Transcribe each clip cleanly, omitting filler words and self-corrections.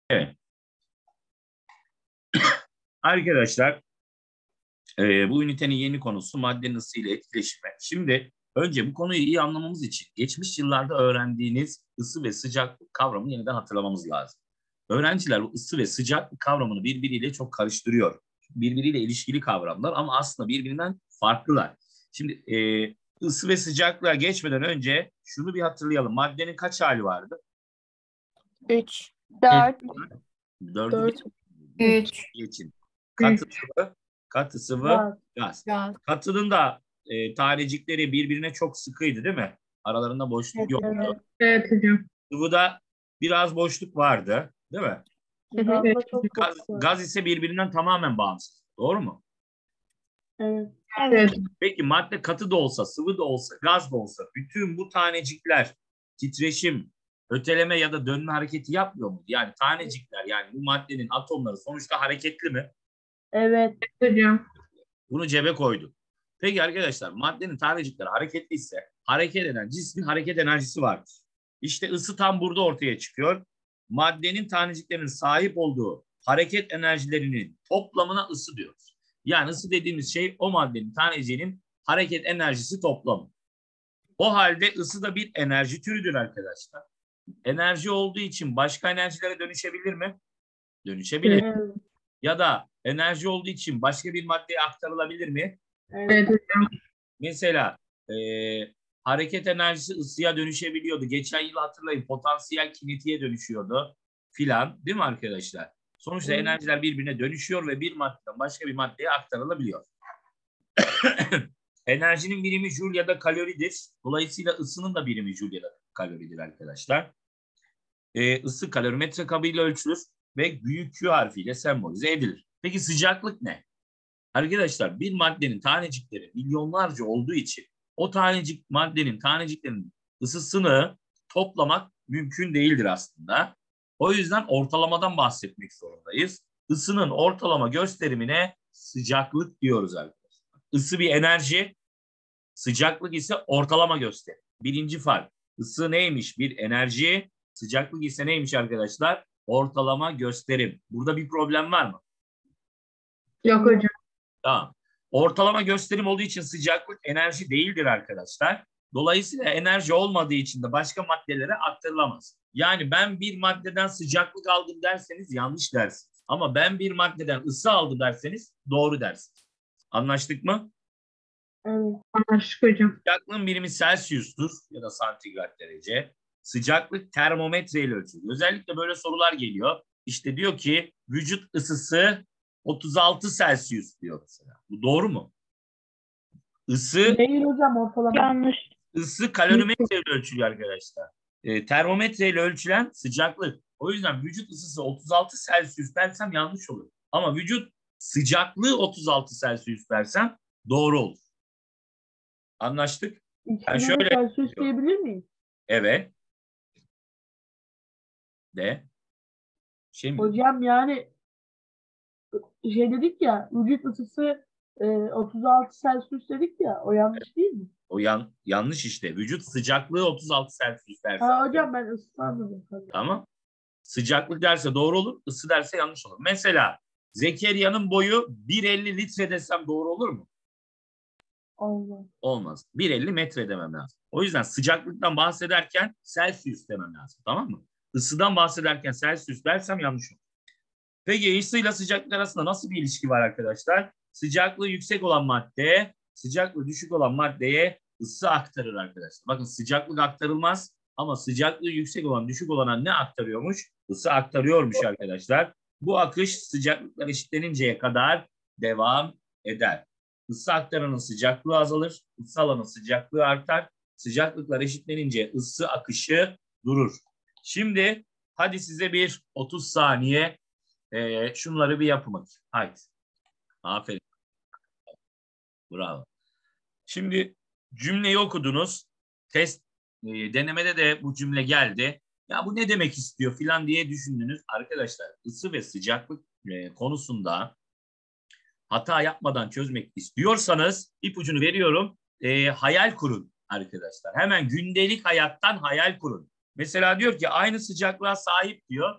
Evet. Arkadaşlar bu ünitenin yeni konusu maddenin ısı ile etkileşimi. Şimdi önce bu konuyu iyi anlamamız için geçmiş yıllarda öğrendiğiniz ısı ve sıcaklık kavramını yeniden hatırlamamız lazım. Öğrenciler bu ısı ve sıcaklık kavramını birbiriyle çok karıştırıyor. Birbiriyle ilişkili kavramlar ama aslında birbirinden farklılar. Şimdi ısı ve sıcaklığa geçmeden önce şunu bir hatırlayalım. Maddenin kaç hali vardı? 3, 4, Dördü 4, geçin. 3, Katı sıvı, gaz. gaz. Katının da tanecikleri birbirine çok sıkıydı değil mi? Aralarında boşluk yoktu. Evet. Evet hocam. Sıvıda biraz boşluk vardı değil mi? Gazda çok Gaz ise birbirinden tamamen bağımsız. Doğru mu? Evet. Evet. Peki madde katı da olsa, sıvı da olsa, gaz da olsa bütün bu tanecikler titreşim, öteleme ya da dönme hareketi yapmıyor mu? Yani tanecikler yani bu maddenin atomları sonuçta hareketli mi? Evet. Hocam. Bunu cebe koyduk. Peki arkadaşlar maddenin tanecikleri hareketliyse hareket eden cismin hareket enerjisi vardır. İşte ısı tam burada ortaya çıkıyor. Maddenin taneciklerinin sahip olduğu hareket enerjilerinin toplamına ısı diyoruz. Yani ısı dediğimiz şey o maddenin taneciğinin hareket enerjisi toplamı. O halde ısı da bir enerji türüdür arkadaşlar. Enerji olduğu için başka enerjilere dönüşebilir mi? Dönüşebilir. Evet. Ya da enerji olduğu için başka bir maddeye aktarılabilir mi? Evet hocam. Mesela hareket enerjisi ısıya dönüşebiliyordu. Geçen yıl hatırlayın potansiyel kinetiğe dönüşüyordu filan değil mi arkadaşlar? Sonuçta enerjiler birbirine dönüşüyor ve bir maddeden başka bir maddeye aktarılabiliyor. Enerjinin birimi joule ya da kaloridir. Dolayısıyla ısının da birimi joule ya da kaloridir arkadaşlar. Isı kalorimetre kabıyla ölçülür ve büyük Q harfiyle sembolize edilir. Peki sıcaklık ne? Arkadaşlar bir maddenin tanecikleri milyonlarca olduğu için o maddenin taneciklerinin ısısını toplamak mümkün değildir aslında. O yüzden ortalamadan bahsetmek zorundayız. Isının ortalama gösterimine sıcaklık diyoruz arkadaşlar. Isı bir enerji, sıcaklık ise ortalama gösterim. Birinci fark. Isı neymiş? Bir enerji, sıcaklık ise neymiş arkadaşlar? Ortalama gösterim. Burada bir problem var mı? Yok hocam. Tamam. Ortalama gösterim olduğu için sıcaklık enerji değildir arkadaşlar. Dolayısıyla enerji olmadığı için de başka maddelere aktarılamaz. Yani ben bir maddeden sıcaklık aldım derseniz yanlış dersiniz. Ama ben bir maddeden ısı aldım derseniz doğru dersiniz. Anlaştık mı? Evet. Anlaştık hocam. Sıcaklığın birimi Celsius'tur ya da santigrat derece. Sıcaklık termometre ile ölçülür. Özellikle böyle sorular geliyor. İşte diyor ki vücut ısısı 36 Celsius diyor mesela. Bu doğru mu? Isı Değil hocam ortalama. Yanlış. ısı kalorimetre ile ölçülüyor arkadaşlar. Termometre ile ölçülen sıcaklık. O yüzden vücut ısısı 36 Celsius dersem yanlış olur. Ama vücut sıcaklığı 36 Celsius dersem doğru olur. Anlaştık? Yani şöyle Celsius diyebilir miyim? evet. Şey mi? Hocam yani şey dedik ya vücut ısısı 36 Celsius dedik ya o yanlış değil mi? O yanlış işte. Vücut sıcaklığı 36 Celsius derse. Ha hocam ben ısı anladım. Tamam. Sıcaklık derse doğru olur, ısı derse yanlış olur. Mesela Zekeriya'nın boyu 1,50 litre desem doğru olur mu? Olmaz. Olmaz. 1,50 metre demem lazım. O yüzden sıcaklıktan bahsederken Celsius demem lazım. Tamam mı? Isıdan bahsederken Celsius dersem yanlış olur. Peki ısıyla sıcaklık arasında nasıl bir ilişki var arkadaşlar? Sıcaklığı yüksek olan madde, sıcaklığı düşük olan maddeye ısı aktarır arkadaşlar. Bakın sıcaklık aktarılmaz ama sıcaklığı yüksek olan düşük olana ne aktarıyormuş? Isı aktarıyormuş arkadaşlar. Bu akış sıcaklıklar eşitleninceye kadar devam eder. Isı aktaranın sıcaklığı azalır, ısı alanın sıcaklığı artar. Sıcaklıklar eşitlenince ısı akışı durur. Şimdi hadi size bir 30 saniye şunları bir yapın. Haydi. Aferin. Bravo. Şimdi cümleyi okudunuz. Test denemede de bu cümle geldi. Ya bu ne demek istiyor filan diye düşündünüz. Arkadaşlar ısı ve sıcaklık konusunda hata yapmadan çözmek istiyorsanız ipucunu veriyorum. Hayal kurun arkadaşlar. Hemen gündelik hayattan hayal kurun. Mesela diyor ki aynı sıcaklığa sahip diyor.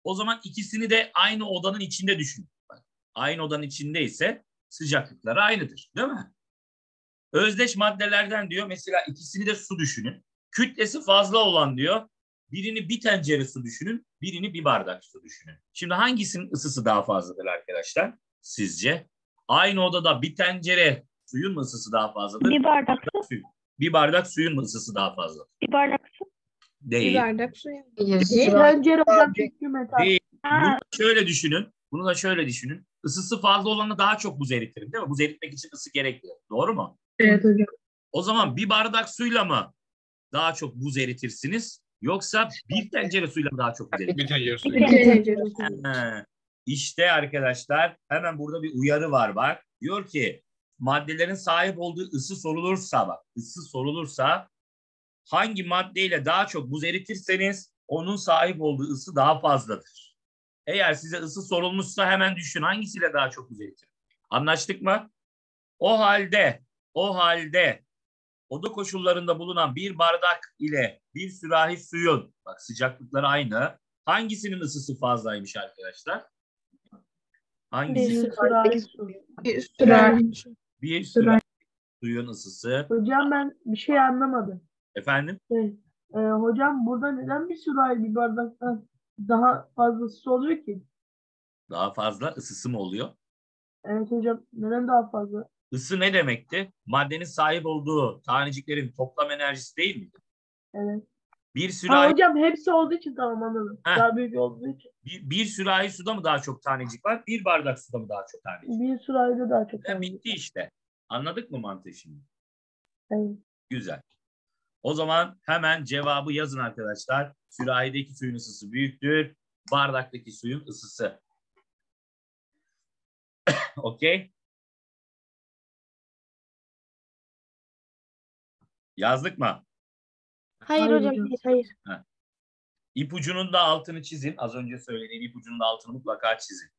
O zaman ikisini de aynı odanın içinde düşünün. Bak, aynı odanın içindeyse sıcaklıkları aynıdır. Değil mi? Özdeş maddelerden diyor. Mesela ikisini de su düşünün. Kütlesi fazla olan diyor. Birini bir tencere su düşünün. Birini bir bardak su düşünün. Şimdi hangisinin ısısı daha fazladır arkadaşlar? Sizce? Aynı odada bir tencere suyun mu ısısı daha fazladır? Bir bardak su. Bir bardak suyun mu ısısı daha fazla? Bir bardak su. Değil. Bir bardak suya. Bir tencere hocam çünkü metal. Değil. Bunu Ha, da şöyle düşünün. Bunu da şöyle düşünün. Isısı fazla olanı daha çok buz eritirim, değil mi? Buz eritmek için ısı gerekli. Doğru mu? Evet hocam. O zaman bir bardak suyla mı daha çok buz eritirsiniz? Yoksa bir tencere suyla mı daha çok buz eritirsiniz? Bir tencere suyu. bir tencere. tencere. İşte arkadaşlar hemen burada bir uyarı var bak. Diyor ki maddelerin sahip olduğu ısı sorulursa bak ısı sorulursa hangi maddeyle daha çok buz eritirseniz onun sahip olduğu ısı daha fazladır. Eğer size ısı sorulmuşsa hemen düşün hangisiyle daha çok buz eritir. Anlaştık mı? O halde oda koşullarında bulunan bir bardak ile bir sürahi suyun bak sıcaklıkları aynı. Hangisinin ısısı fazlaymış arkadaşlar? Hangisi? Bir sürahi su. Bir sürahi suyun ısısı. Hocam ben bir şey anlamadım. Efendim? Hocam burada neden bir sürahi bir bardaktan daha fazlası oluyor ki? Daha fazla ısısı mı oluyor? Evet hocam neden daha fazla? Isı ne demekti? Maddenin sahip olduğu taneciklerin toplam enerjisi değil miydi? Evet. Bir Ha sürahi, hocam hepsi olduğu için tamam anladım. Heh. Daha büyük olduğu için. bir sürahi suda mı daha çok tanecik var? Bir bardak suda mı daha çok tanecik? Bir sürahide daha çok. Bitti işte. Anladık mı mantığı şimdi? Evet. Güzel. O zaman hemen cevabı yazın arkadaşlar. Sürahideki suyun ısısı büyüktür. Bardaktaki suyun ısısı. Okey? Yazdık mı? Hayır Hayır hocam, hocam. hayır, hayır. İpucunun da altını çizin. Az önce söylediğim ipucunun da altını mutlaka çizin.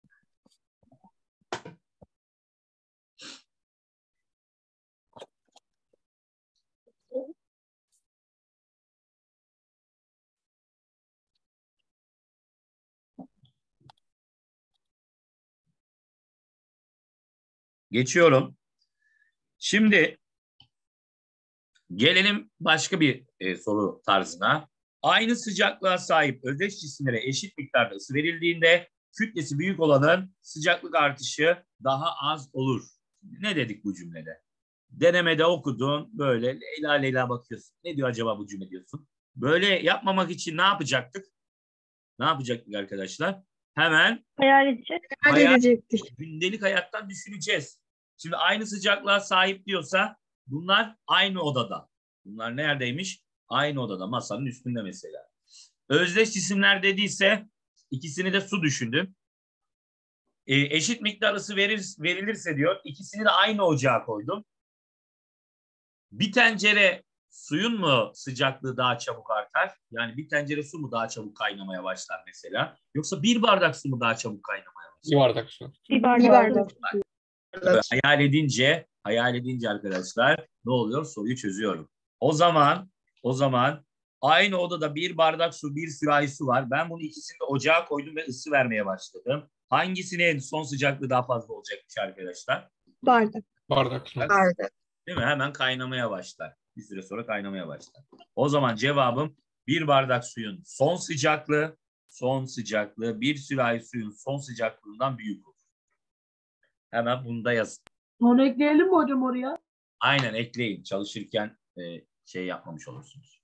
Geçiyorum. Şimdi gelelim başka bir soru tarzına. Aynı sıcaklığa sahip özdeş cisimlere eşit miktarda ısı verildiğinde kütlesi büyük olanın sıcaklık artışı daha az olur. Ne dedik bu cümlede? Denemede okudun böyle Leyla Leyla bakıyorsun. Ne diyor acaba bu cümle diyorsun? Böyle yapmamak için ne yapacaktık? Ne yapacaktık arkadaşlar? Hemen Hayal edeceğiz. gündelik hayattan düşüneceğiz. Şimdi aynı sıcaklığa sahip diyorsa bunlar aynı odada. Bunlar neredeymiş? Aynı odada, masanın üstünde mesela. Özdeş cisimler dediyse ikisini de su düşündüm. Eşit miktar ısı verilirse diyor ikisini de aynı ocağa koydum. Bir tencere suyun mu sıcaklığı daha çabuk artar? Yani bir tencere su mu daha çabuk kaynamaya başlar mesela? Yoksa bir bardak su mu daha çabuk kaynamaya başlar? Bir bardak su. Bir bardak. Hayal edince arkadaşlar ne oluyor? Soruyu çözüyorum. O zaman aynı odada bir bardak su, bir sürahi su var. Ben bunu ikisini de ocağa koydum ve ısı vermeye başladım. Hangisinin son sıcaklığı daha fazla olacakmış arkadaşlar? Bardak su. Değil mi? Hemen kaynamaya başlar. Bir süre sonra kaynamaya başlar. O zaman cevabım bir bardak suyun son sıcaklığı bir sürahi suyun son sıcaklığından büyük olur. Hemen bunu da yazın. Sonra ekleyelim mi hocam oraya? Aynen ekleyin. Çalışırken şey yapmamış olursunuz.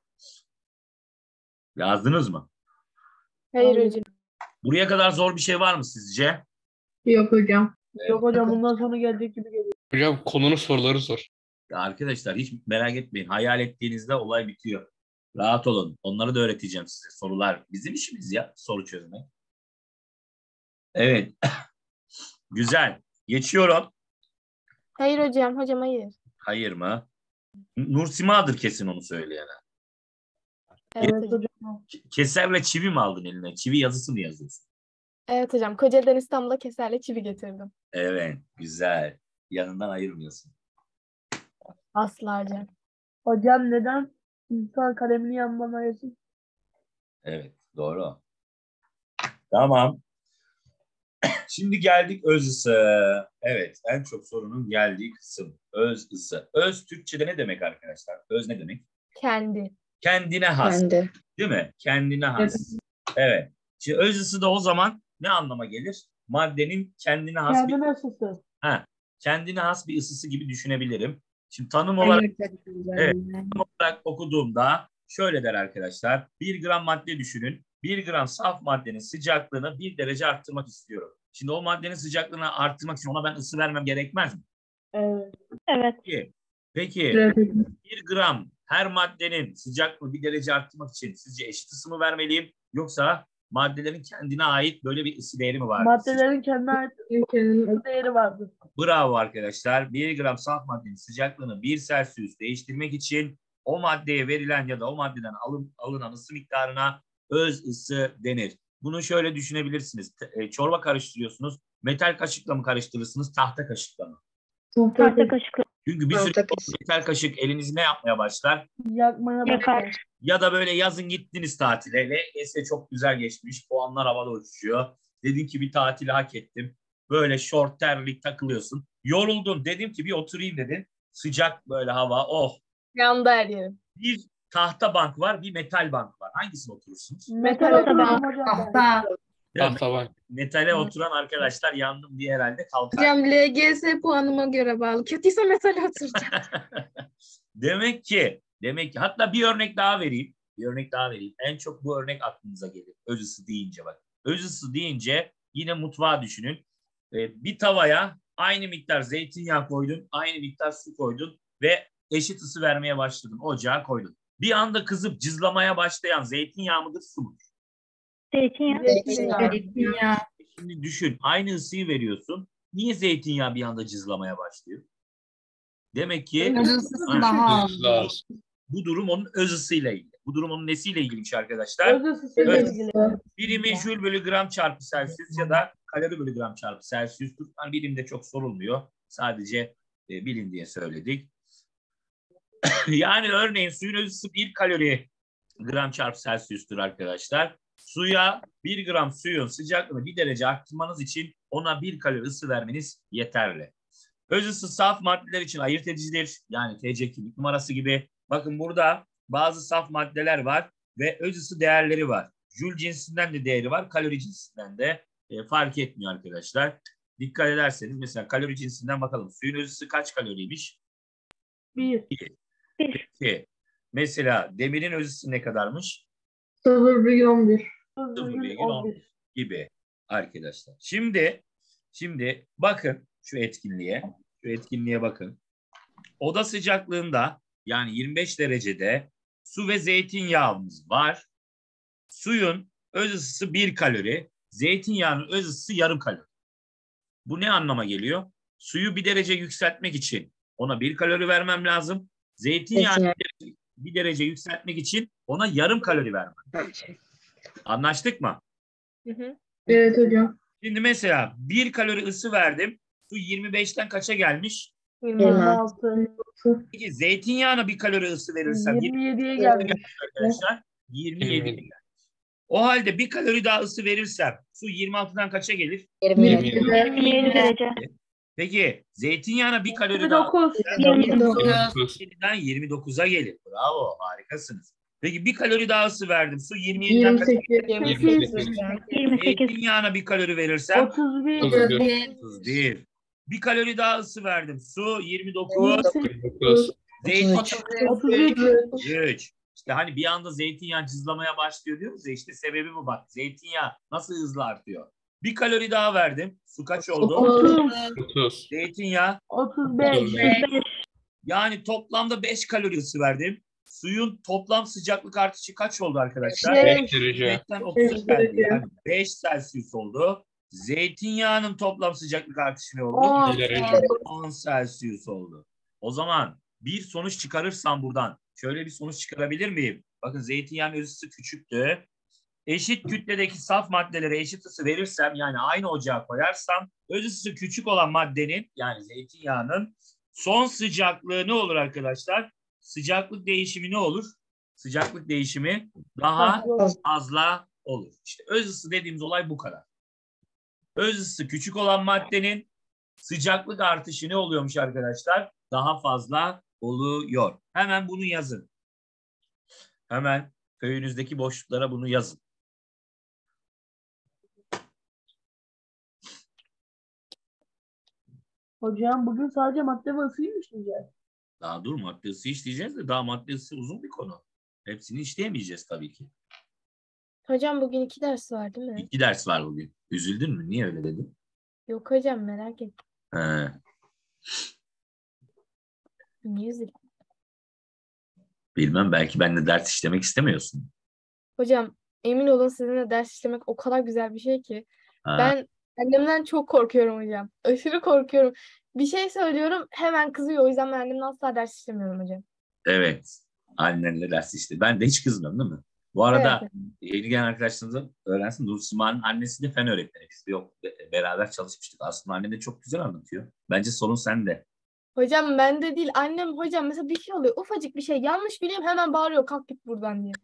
Yazdınız mı? Hayır hocam. Buraya kadar zor bir şey var mı sizce? Yok hocam. Yok hocam bundan sonra gelecek gibi geliyor. Hocam konunun soruları zor. Ya arkadaşlar hiç merak etmeyin. Hayal ettiğinizde olay bitiyor. Rahat olun. Onları da öğreteceğim size. Sorular bizim işimiz ya. Soru çözmek. Evet. Güzel. Geçiyorum. Hayır hocam, hayır. Hayır mı? Nursima'dır kesin onu söyleyen. Evet, Evet hocam. hocam. Keserle çivi mi aldın eline? Çivi yazısı mı yazıyorsun? Evet hocam, Kocaeli'den İstanbul'a keserle çivi getirdim. Evet. Güzel. Yanından ayırmıyorsun. Asla hocam. Hocam neden insan kalemini yandan ayırsın? Evet. Doğru. Tamam. Şimdi geldik öz ısı. Evet, en çok sorunun geldiği kısım. Öz ısı. Öz Türkçe'de ne demek arkadaşlar? Öz ne demek? Kendi. Kendine has. Kendi. Değil mi? Kendine has. Evet. Şimdi öz ısı da o zaman ne anlama gelir? Maddenin kendine has bir, Kendine ısısı. kendine has bir ısısı gibi düşünebilirim. Şimdi tanım olarak, evet, tanım olarak okuduğumda şöyle der arkadaşlar. 1 gram madde düşünün. 1 gram saf maddenin sıcaklığını 1 derece arttırmak istiyorum. Şimdi o maddenin sıcaklığını arttırmak için ona ben ısı vermem gerekmez mi? Evet. Evet. Peki Evet. 1 gram her maddenin sıcaklığını 1 derece arttırmak için sizce eşit ısı mı vermeliyim? Yoksa maddelerin kendine ait böyle bir ısı değeri mi var? Maddelerin kendine ait Ülkenin değeri vardır. Bravo arkadaşlar. 1 gram saf maddenin sıcaklığını 1 Celsius değiştirmek için o maddeye verilen ya da o maddeden alınan ısı miktarına öz ısı denir. Bunu şöyle düşünebilirsiniz. Çorba karıştırıyorsunuz. Metal kaşıkla mı karıştırırsınız, tahta kaşıkla mı? tahta kaşıklı. Çünkü bir süre metal kaşık elinizi ne yapmaya başlar? Yakmaya başlar. Ya da böyle yazın gittiniz tatile. LGS çok güzel geçmiş. Puanlar havada uçuşuyor. Dedin ki bir tatili hak ettim. Böyle şort terlik takılıyorsun. Yoruldun. Dedim ki bir oturayım dedin. Sıcak böyle hava. Oh. Yandı her yerim. Bir tahta bank var, bir metal bank var. Hangisine oturursunuz? Metal Tahta otururum bank. hocam. tahta. Değil mi? Tahta var. Metale oturan arkadaşlar yandım diye herhalde kalkar. Hocam LGS puanıma göre bağlı. Kötüyse metal oturacağım. Demek ki hatta bir örnek daha vereyim. En çok bu örnek aklınıza gelir. Öz ısı deyince bak. Öz ısı deyince yine mutfağı düşünün. Bir tavaya aynı miktar zeytinyağı koydun, aynı miktar su koydun ve eşit ısı vermeye başladın. Ocağa koydun. Bir anda kızıp cızlamaya başlayan zeytinyağı mıdır, su mudur? Zeytinyağı. Şimdi düşün, aynı ısıyı veriyorsun. Niye zeytinyağı bir anda cızlamaya başlıyor? Demek ki daha az. Lazım. bu durum onun öz ısıyla ilgili. Bu durum onun nesiyle ilgiliymiş arkadaşlar? Öz ısısıyla Evet. ilgili. Birimi Joule bölü gram çarpı Celsius ya da kalori bölü gram çarpı Celsius'tur. Yani birimde çok sorulmuyor. Sadece bilin diye söyledik. Yani örneğin suyun öz ısı 1 kalori gram çarpı Celsius'tur arkadaşlar. Suya 1 gram suyun sıcaklığını 1 derece arttırmanız için ona 1 kalori ısı vermeniz yeterli. Öz ısı saf maddeler için ayırt edicidir. Yani TC kimlik numarası gibi. Bakın burada bazı saf maddeler var ve öz ısı değerleri var. Joule cinsinden de değeri var, kalori cinsinden de fark etmiyor arkadaşlar. Dikkat ederseniz mesela kalori cinsinden bakalım. Suyun öz ısı kaç kaloriymiş? 1. Peki. Mesela demirin öz ısısı ne kadarmış? 0,11. 0,11 gibi arkadaşlar. Şimdi bakın şu etkinliğe bakın. Oda sıcaklığında yani 25 derecede su ve zeytinyağımız var. Suyun öz ısısı 1 kalori, zeytinyağının öz ısısı yarım kalori. Bu ne anlama geliyor? Suyu 1 derece yükseltmek için ona 1 kalori vermem lazım. Zeytinyağını 1 derece yükseltmek için ona yarım kalori vermem. Anlaştık mı? Evet hocam. Şimdi mesela 1 kalori ısı verdim. Su 25'ten kaça gelmiş? 26. Peki zeytinyağına 1 kalori ısı verirsem 27'ye gelmiş. arkadaşlar 27'ye gelmiş. O halde 1 kalori daha ısı verirsem su 26'dan kaça gelir? 27. 27 derece. Peki zeytinyağına 1 kalori daha 29. 27'den 29'a gelir. Bravo, harikasınız. Peki 1 kalori daha ısı verdim. Su 27'den kaça gelir? 28. 28. Zeytinyağına 1 kalori verirsem 31. 31. 1 kalori daha ısı verdim. Su 29. 49. Zeytinyağı 33. 3. İşte hani bir anda zeytinyağı cızlamaya başlıyor diyoruz ya, işte sebebi bu bak. Zeytinyağı nasıl hızlı artıyor? 1 kalori daha verdim. Su kaç oldu? 30. Zeytinyağı 35. yani toplamda 5 kalori ısı verdim. Suyun toplam sıcaklık artışı kaç oldu arkadaşlar? 5 derece. 5'ten 30'a geldi. Yani 5 Celsius oldu. Zeytinyağının toplam sıcaklık artışı ne oldu? 10. 1 derece. 10 Celsius oldu. O zaman bir sonuç çıkarırsam buradan şöyle bir sonuç çıkarabilir miyim? Bakın zeytinyağının öz ısısı küçüktü. Eşit kütledeki saf maddelere eşit ısı verirsem yani aynı ocağa koyarsam öz ısısı küçük olan maddenin yani zeytinyağının son sıcaklığı ne olur arkadaşlar? Sıcaklık değişimi ne olur? Sıcaklık değişimi daha fazla olur. İşte öz ısı dediğimiz olay bu kadar. Öz ısısı küçük olan maddenin sıcaklık artışı ne oluyormuş arkadaşlar? Daha fazla oluyor. Hemen bunu yazın. Hemen köyünüzdeki boşluklara bunu yazın. Hocam bugün sadece madde ve ısıyı mı işleyeceğiz? Daha dur, madde ısı işleyeceğiz de daha madde ısı uzun bir konu. Hepsini işleyemeyeceğiz tabii ki. Hocam bugün 2 ders var değil mi? 2 ders var bugün. Üzüldün mü? Niye öyle dedin? Yok hocam merak ettim. He. Niye üzüldün? Bilmem, belki ben de ders işlemek istemiyorsun. Hocam emin olun sizinle ders işlemek o kadar güzel bir şey ki. Ha, Ben annemden çok korkuyorum hocam. Aşırı korkuyorum. Bir şey söylüyorum hemen kızıyor. O yüzden ben annemden asla ders işlemiyorum hocam. evet. Annenle ders işte. Ben de hiç kızmıyorum değil mi? Bu arada Evet. yeni gelen arkadaşlarınızın öğrensin. Nursima'nın annesi de fen öğretmeni. Biz de beraber çalışmıştık. Aslında anne de çok güzel anlatıyor. Bence sorun sende. Hocam bende değil. Annem hocam mesela bir şey oluyor. Ufacık bir şey yanlış bileyim hemen bağırıyor. Kalk git buradan diye.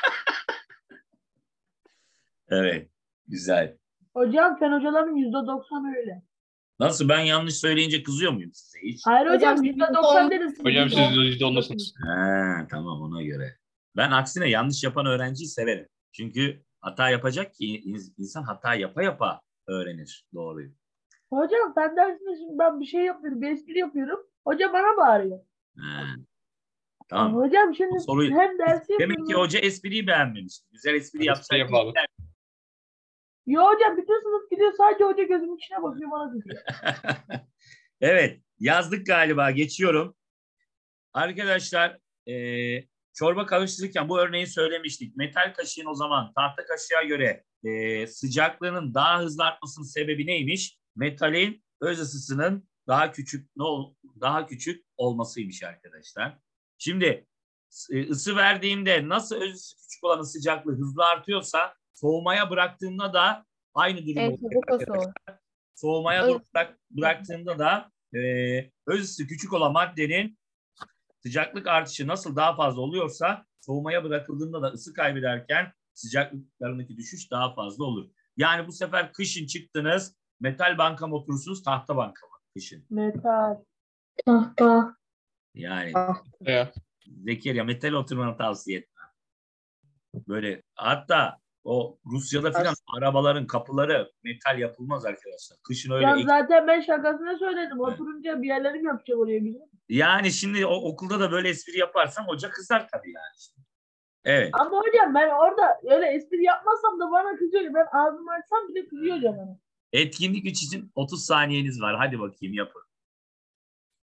Evet. Güzel. Hocam fen hocaların %90 öyle. Nasıl, ben yanlış söyleyince kızıyor muyum size hiç? Hayır hocam Hocam, %90 dediniz. Hocam siz %10'dasınız. Ha, tamam, ona göre. Ben aksine yanlış yapan öğrenciyi severim. Çünkü hata yapacak ki insan hata yapa yapa öğrenir doğruyu. Hocam fen dersinde şimdi ben bir şey yapıyorum, bir espri yapıyorum. Hoca bana bağırıyor. Ha, tamam. Hocam şimdi Soruyu- hem dersi Demek yapıyorum. ki hoca espriyi beğenmemiş. Güzel espri Espri yapsaydı. yapalım. Yo hocam bütün sınıf gidiyor sadece hoca gözümün içine bakıyor bana kızıyor. Evet, yazdık galiba. Geçiyorum. Arkadaşlar, çorba karıştırırken bu örneği söylemiştik. Metal kaşığın o zaman tahta kaşığa göre sıcaklığının daha hızlı artmasının sebebi neymiş? Metalin öz ısısının daha küçük olmasıymış arkadaşlar. Şimdi ısı verdiğimde nasıl öz ısı küçük olanın sıcaklığı hızlı artıyorsa soğumaya bıraktığımda da aynı durum En oluyor çabuk o arkadaşlar. soğur. Soğumaya Evet. bıraktığında da öz ısı küçük olan maddenin sıcaklık artışı nasıl daha fazla oluyorsa soğumaya bırakıldığında da ısı kaybederken sıcaklıklarındaki düşüş daha fazla olur. Yani bu sefer kışın çıktınız, metal banka mı oturursunuz, tahta banka mı kışın? Metal. Tahta. Yani Ya. Zekeriya, metal oturmanı tavsiye etmem. Böyle hatta o Rusya'da filan arabaların kapıları metal yapılmaz arkadaşlar. Kışın öyle Ya zaten ben şakasına söyledim. Oturunca bir yerlerim yapacak oraya bizim. yani şimdi okulda da böyle espri yaparsam hoca kızar tabii yani. Evet. Ama hocam ben orada öyle espri yapmasam da bana kızıyor. Ben ağzımı açsam bile kızıyor hocam bana. Etkinlik için 30 saniyeniz var. Hadi bakayım, yapın.